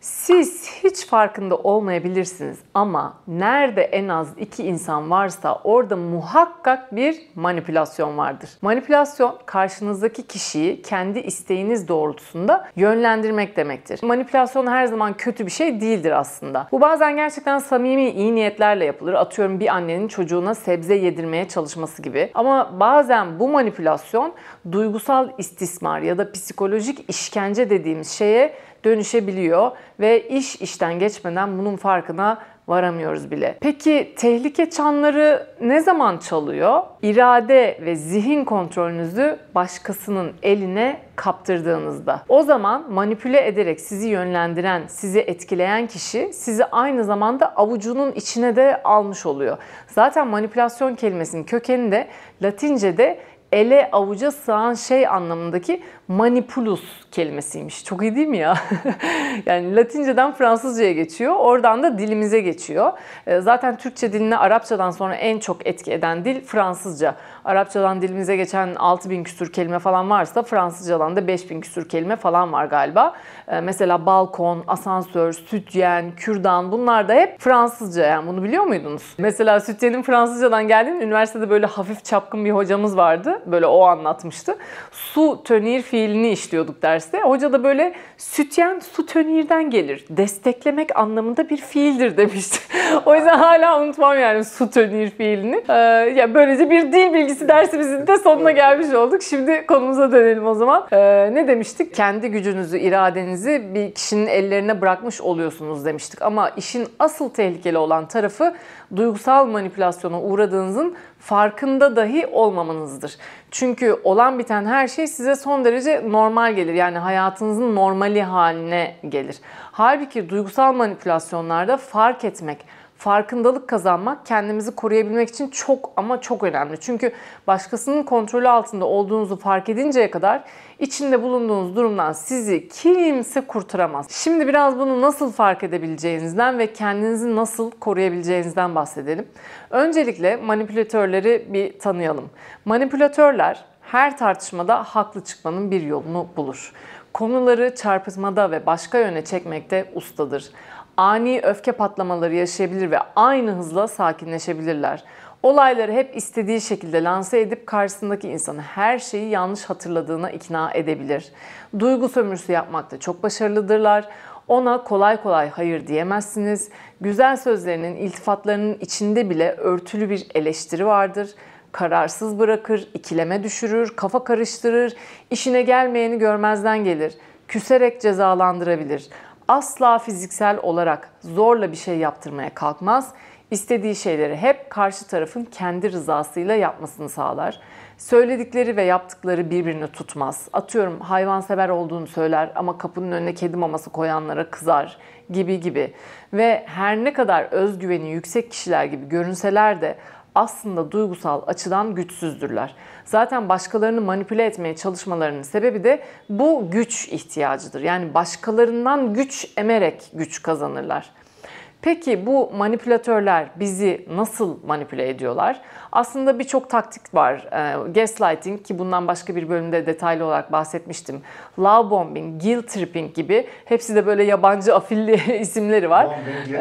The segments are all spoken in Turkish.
Siz hiç farkında olmayabilirsiniz ama nerede en az 2 insan varsa orada muhakkak bir manipülasyon vardır. Manipülasyon, karşınızdaki kişiyi kendi isteğiniz doğrultusunda yönlendirmek demektir. Manipülasyon her zaman kötü bir şey değildir aslında. Bu bazen gerçekten samimi, iyi niyetlerle yapılır. Atıyorum bir annenin çocuğuna sebze yedirmeye çalışması gibi. Ama bazen bu manipülasyon duygusal istismar ya da psikolojik işkence dediğimiz şeye dönüşebiliyor ve iş işten geçmeden bunun farkına varamıyoruz bile. Peki tehlike çanları ne zaman çalıyor? İrade ve zihin kontrolünüzü başkasının eline kaptırdığınızda. O zaman manipüle ederek sizi yönlendiren, sizi etkileyen kişi sizi aynı zamanda avucunun içine de almış oluyor. Zaten manipülasyon kelimesinin kökeni de Latince'de ele avuca sığan şey anlamındaki manipulus kelimesiymiş. Çok iyi değil mi ya? Yani Latinceden Fransızca'ya geçiyor. Oradan da dilimize geçiyor. Zaten Türkçe diline Arapçadan sonra en çok etki eden dil Fransızca. Arapçadan dilimize geçen 6000 küsur kelime falan varsa Fransızcadan da 5000 küsur kelime falan var galiba. Mesela balkon, asansör, sütyen, kürdan bunlar da hep Fransızca. Yani bunu biliyor muydunuz? Mesela sütyenin Fransızcadan geldiğini üniversitede böyle hafif çapkın bir hocamız vardı. Böyle o anlatmıştı. Su tönir fiilini işliyorduk derste. Hoca da böyle sütyen su tönirden gelir. Desteklemek anlamında bir fiildir demişti. O yüzden hala unutmam yani su tönir fiilini. Yani böylece bir dil bilgisi dersimizin de sonuna gelmiş olduk. Şimdi konumuza dönelim o zaman. Ne demiştik? Kendi gücünüzü, iradenizi bir kişinin ellerine bırakmış oluyorsunuz demiştik. Ama işin asıl tehlikeli olan tarafı duygusal manipülasyona uğradığınızın farkında dahi olmamanızdır. Çünkü olan biten her şey size son derece normal gelir. Yani hayatınızın normali haline gelir. Halbuki duygusal manipülasyonlarda fark etmek, farkındalık kazanmak kendimizi koruyabilmek için çok ama çok önemli. Çünkü başkasının kontrolü altında olduğunuzu fark edinceye kadar içinde bulunduğunuz durumdan sizi kimse kurtaramaz. Şimdi biraz bunu nasıl fark edebileceğinizden ve kendinizi nasıl koruyabileceğinizden bahsedelim. Öncelikle manipülatörleri bir tanıyalım. Manipülatörler her tartışmada haklı çıkmanın bir yolunu bulur. Konuları çarpıtmada ve başka yöne çekmekte ustadır. Ani öfke patlamaları yaşayabilir ve aynı hızla sakinleşebilirler. Olayları hep istediği şekilde lanse edip karşısındaki insanı her şeyi yanlış hatırladığına ikna edebilir. Duygu sömürüsü yapmakta çok başarılıdırlar. Ona kolay kolay hayır diyemezsiniz. Güzel sözlerinin, iltifatlarının içinde bile örtülü bir eleştiri vardır. Kararsız bırakır, ikileme düşürür, kafa karıştırır, işine gelmeyeni görmezden gelir. Küserek cezalandırabilir. Asla fiziksel olarak zorla bir şey yaptırmaya kalkmaz. İstediği şeyleri hep karşı tarafın kendi rızasıyla yapmasını sağlar. Söyledikleri ve yaptıkları birbirini tutmaz. Atıyorum hayvansever olduğunu söyler ama kapının önüne kedi maması koyanlara kızar gibi. Ve her ne kadar özgüveni yüksek kişiler gibi görünseler de aslında duygusal açıdan güçsüzdürler. Zaten başkalarını manipüle etmeye çalışmalarının sebebi de bu güç ihtiyacıdır. Yani başkalarından güç emerek güç kazanırlar. Peki bu manipülatörler bizi nasıl manipüle ediyorlar? Aslında birçok taktik var. Gaslighting, ki bundan başka bir bölümde detaylı olarak bahsetmiştim. Love bombing, guilt tripping gibi, hepsi de böyle yabancı afilli isimleri var.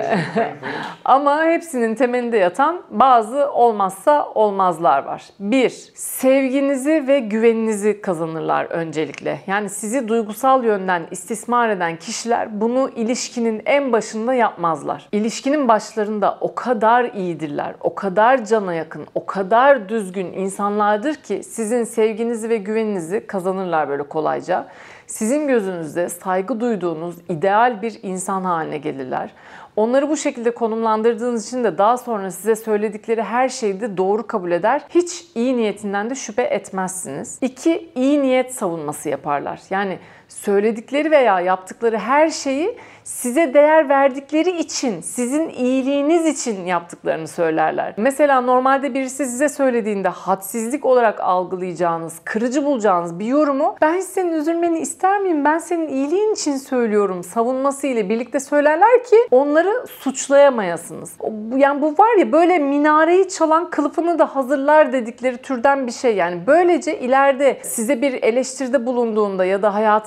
Ama hepsinin temelinde yatan bazı olmazsa olmazlar var. 1. Sevginizi ve güveninizi kazanırlar öncelikle. Yani sizi duygusal yönden istismar eden kişiler bunu ilişkinin en başında yapmazlar. İlişkinin başlarında o kadar iyidirler, o kadar cana yakın, o kadar düzgün insanlardır ki sizin sevginizi ve güveninizi kazanırlar böyle kolayca. Sizin gözünüzde saygı duyduğunuz ideal bir insan haline gelirler. Onları bu şekilde konumlandırdığınız için de daha sonra size söyledikleri her şeyi de doğru kabul eder. Hiç iyi niyetinden de şüphe etmezsiniz. 2. İyi niyet savunması yaparlar. Yani söyledikleri veya yaptıkları her şeyi size değer verdikleri için, sizin iyiliğiniz için yaptıklarını söylerler. Mesela normalde birisi size söylediğinde hadsizlik olarak algılayacağınız, kırıcı bulacağınız bir yorumu ben senin üzülmeni ister miyim? Ben senin iyiliğin için söylüyorum savunması ile birlikte söylerler ki onları suçlayamayasınız. Yani bu var ya, böyle minareyi çalan kılıfını da hazırlar dedikleri türden bir şey. Yani böylece ileride size bir eleştiride bulunduğunda ya da hayatınızda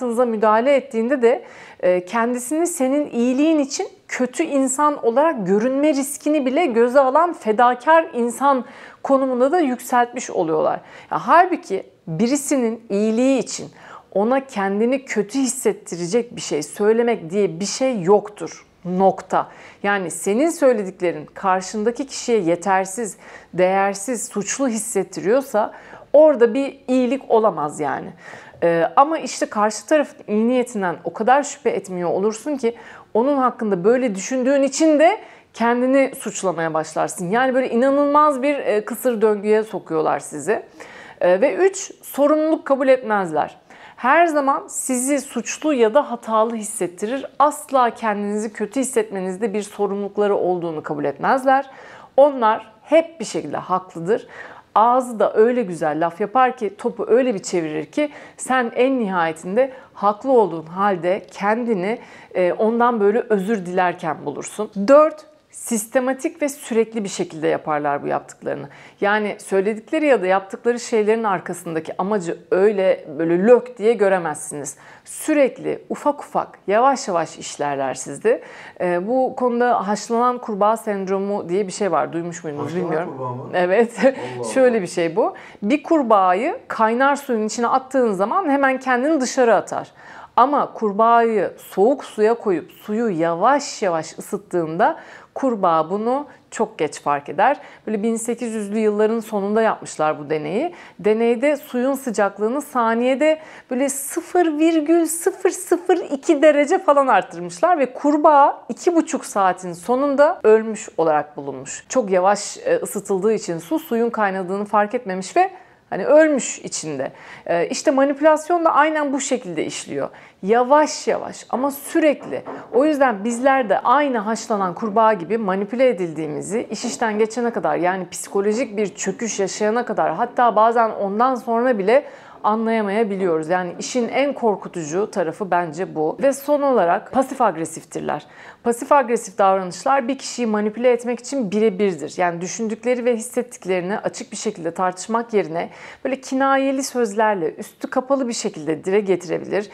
hayatınıza müdahale ettiğinde de kendisini senin iyiliğin için kötü insan olarak görünme riskini bile göze alan fedakar insan konumunda da yükseltmiş oluyorlar. Halbuki birisinin iyiliği için ona kendini kötü hissettirecek bir şey söylemek diye bir şey yoktur. Nokta. Yani senin söylediklerin karşındaki kişiye yetersiz, değersiz, suçlu hissettiriyorsa orada bir iyilik olamaz yani. Ama işte karşı tarafın iyi niyetinden o kadar şüphe etmiyor olursun ki onun hakkında böyle düşündüğün için de kendini suçlamaya başlarsın. Yani böyle inanılmaz bir kısır döngüye sokuyorlar sizi. Ve 3, sorumluluk kabul etmezler. Her zaman sizi suçlu ya da hatalı hissettirir. Asla kendinizi kötü hissetmenizde bir sorumlulukları olduğunu kabul etmezler. Onlar hep bir şekilde haklıdır. Ağzı da öyle güzel laf yapar ki, topu öyle bir çevirir ki sen en nihayetinde haklı olduğun halde kendini ondan böyle özür dilerken bulursun. 4, sistematik ve sürekli bir şekilde yaparlar bu yaptıklarını. Yani söyledikleri ya da yaptıkları şeylerin arkasındaki amacı öyle böyle lök diye göremezsiniz. Sürekli ufak ufak yavaş yavaş işlerler sizde. Bu konuda haşlanan kurbağa sendromu diye bir şey var. Duymuş muydunuz Haşlanan bilmiyorum. kurbağa mı? Evet. Allah Şöyle bir şey bu. Bir kurbağayı kaynar suyun içine attığın zaman hemen kendini dışarı atar. Ama kurbağayı soğuk suya koyup suyu yavaş yavaş ısıttığında kurbağa bunu çok geç fark eder. Böyle 1800'lü yılların sonunda yapmışlar bu deneyi. Deneyde suyun sıcaklığını saniyede böyle 0,002 derece falan arttırmışlar ve kurbağa 2,5 saatin sonunda ölmüş olarak bulunmuş. Çok yavaş ısıtıldığı için suyun kaynadığını fark etmemiş ve hani ölmüş içinde. İşte manipülasyon da aynen bu şekilde işliyor. Yavaş yavaş ama sürekli. O yüzden bizler de aynı haşlanan kurbağa gibi manipüle edildiğimizi iş işten geçene kadar, yani psikolojik bir çöküş yaşayana kadar, hatta bazen ondan sonra bile anlayamayabiliyoruz. Yani işin en korkutucu tarafı bence bu. Ve son olarak pasif agresiftirler. Pasif agresif davranışlar bir kişiyi manipüle etmek için birebirdir. Yani düşündükleri ve hissettiklerini açık bir şekilde tartışmak yerine böyle kinayeli sözlerle üstü kapalı bir şekilde dile getirebilir.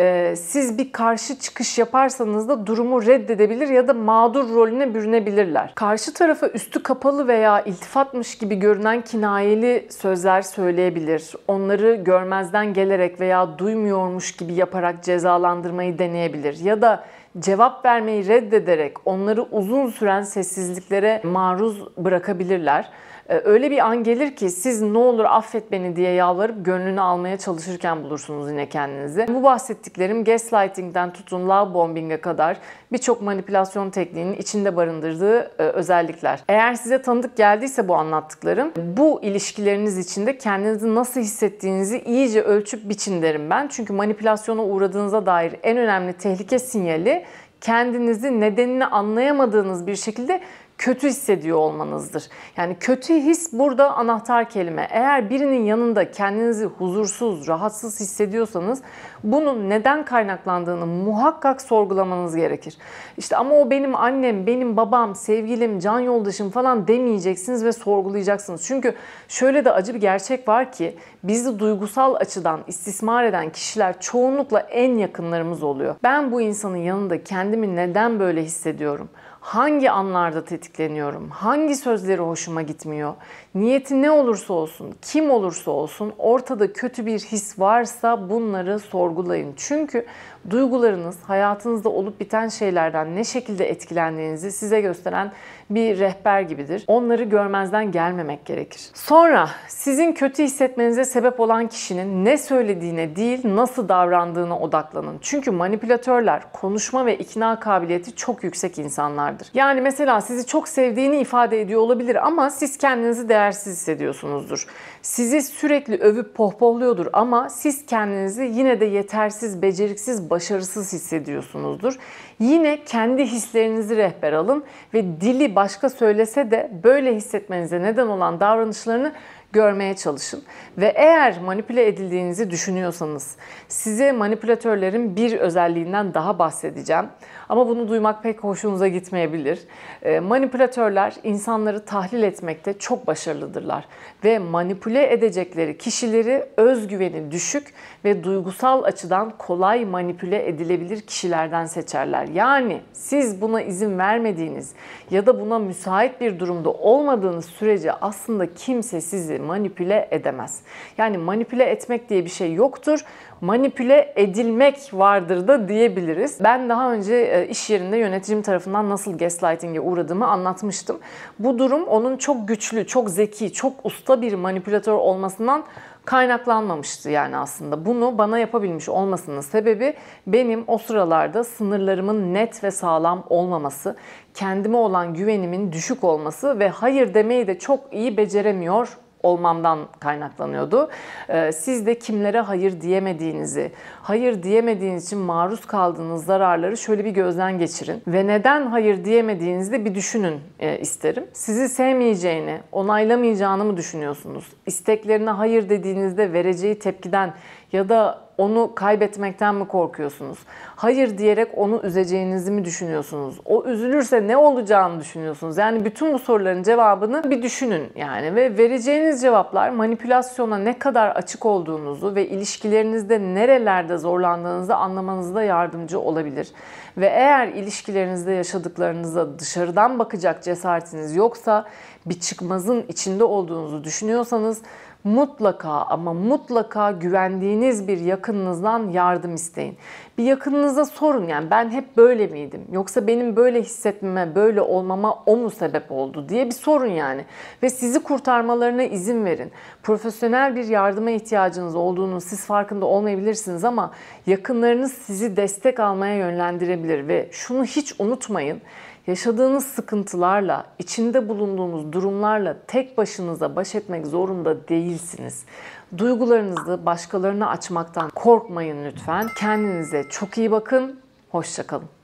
Siz bir karşı çıkış yaparsanız da durumu reddedebilir ya da mağdur rolüne bürünebilirler. Karşı tarafa üstü kapalı veya iltifatmış gibi görünen kinayeli sözler söyleyebilir. Onları görmezden gelerek veya duymuyormuş gibi yaparak cezalandırmayı deneyebilir. Ya da cevap vermeyi reddederek onları uzun süren sessizliklere maruz bırakabilirler. Öyle bir an gelir ki siz ne olur affet beni diye yalvarıp gönlünü almaya çalışırken bulursunuz yine kendinizi. Bu bahsettiklerim gaslighting'den tutun love bombing'e kadar birçok manipülasyon tekniğinin içinde barındırdığı özellikler. Eğer size tanıdık geldiyse bu anlattıklarım, bu ilişkileriniz içinde kendinizi nasıl hissettiğinizi iyice ölçüp biçin derim ben. Çünkü manipülasyona uğradığınıza dair en önemli tehlike sinyali kendinizi nedenini anlayamadığınız bir şekilde kötü hissediyor olmanızdır. Yani kötü his burada anahtar kelime. Eğer birinin yanında kendinizi huzursuz, rahatsız hissediyorsanız bunun neden kaynaklandığını muhakkak sorgulamanız gerekir. İşte ama o benim annem, benim babam, sevgilim, can yoldaşım falan demeyeceksiniz ve sorgulayacaksınız. Çünkü şöyle de acı bir gerçek var ki bizi duygusal açıdan istismar eden kişiler çoğunlukla en yakınlarımız oluyor. Ben bu insanın yanında kendimi neden böyle hissediyorum? Hangi anlarda tetikleniyorum? Hangi sözleri hoşuma gitmiyor? Niyeti ne olursa olsun, kim olursa olsun ortada kötü bir his varsa bunları sorgulayın. Çünkü duygularınız hayatınızda olup biten şeylerden ne şekilde etkilendiğinizi size gösteren bir rehber gibidir. Onları görmezden gelmemek gerekir. Sonra sizin kötü hissetmenize sebep olan kişinin ne söylediğine değil, nasıl davrandığına odaklanın. Çünkü manipülatörler konuşma ve ikna kabiliyeti çok yüksek insanlardır. Yani mesela sizi çok sevdiğini ifade ediyor olabilir ama siz kendinizi değersiz hissediyorsunuzdur. Sizi sürekli övüp pohpohluyordur ama siz kendinizi yine de yetersiz, beceriksiz, başarısız hissediyorsunuzdur. Yine kendi hislerinizi rehber alın ve dili başka söylese de böyle hissetmenize neden olan davranışlarını görmeye çalışın. Ve eğer manipüle edildiğinizi düşünüyorsanız size manipülatörlerin bir özelliğinden daha bahsedeceğim. Ama bunu duymak pek hoşunuza gitmeyebilir. Manipülatörler insanları tahlil etmekte çok başarılıdırlar. Ve manipüle edecekleri kişileri özgüveni düşük ve duygusal açıdan kolay manipüle edilebilir kişilerden seçerler. Yani siz buna izin vermediğiniz ya da buna müsait bir durumda olmadığınız sürece aslında kimse sizi manipüle edemez. Yani manipüle etmek diye bir şey yoktur. Manipüle edilmek vardır da diyebiliriz. Ben daha önce iş yerinde yöneticim tarafından nasıl gaslighting'e uğradığımı anlatmıştım. Bu durum onun çok güçlü, çok zeki, çok usta bir manipülatör olmasından kaynaklanmamıştı yani aslında. Bunu bana yapabilmiş olmasının sebebi benim o sıralarda sınırlarımın net ve sağlam olmaması, kendime olan güvenimin düşük olması ve hayır demeyi de çok iyi beceremiyor olmamdan kaynaklanıyordu. Siz de kimlere hayır diyemediğinizi, hayır diyemediğiniz için maruz kaldığınız zararları şöyle bir gözden geçirin. Ve neden hayır diyemediğinizi de bir düşünün isterim. Sizi sevmeyeceğini, onaylamayacağını mı düşünüyorsunuz? İsteklerine hayır dediğinizde vereceği tepkiden ya da onu kaybetmekten mi korkuyorsunuz? Hayır diyerek onu üzeceğinizi mi düşünüyorsunuz? O üzülürse ne olacağını düşünüyorsunuz? Yani bütün bu soruların cevabını bir düşünün yani ve vereceğiniz cevaplar manipülasyona ne kadar açık olduğunuzu ve ilişkilerinizde nerelerde zorlandığınızı anlamanızda yardımcı olabilir. Ve eğer ilişkilerinizde yaşadıklarınıza dışarıdan bakacak cesaretiniz yoksa, bir çıkmazın içinde olduğunuzu düşünüyorsanız mutlaka ama mutlaka güvendiğiniz bir yakınınızdan yardım isteyin. Bir yakınınıza sorun, yani ben hep böyle miydim? Yoksa benim böyle hissetmeme, böyle olmama o mu sebep oldu diye bir sorun yani. Ve sizi kurtarmalarına izin verin. Profesyonel bir yardıma ihtiyacınız olduğunu siz farkında olmayabilirsiniz ama yakınlarınız sizi destek almaya yönlendirebilir ve şunu hiç unutmayın. Yaşadığınız sıkıntılarla, içinde bulunduğunuz durumlarla tek başınıza baş etmek zorunda değilsiniz. Duygularınızı başkalarına açmaktan korkmayın lütfen. Kendinize çok iyi bakın. Hoşça kalın.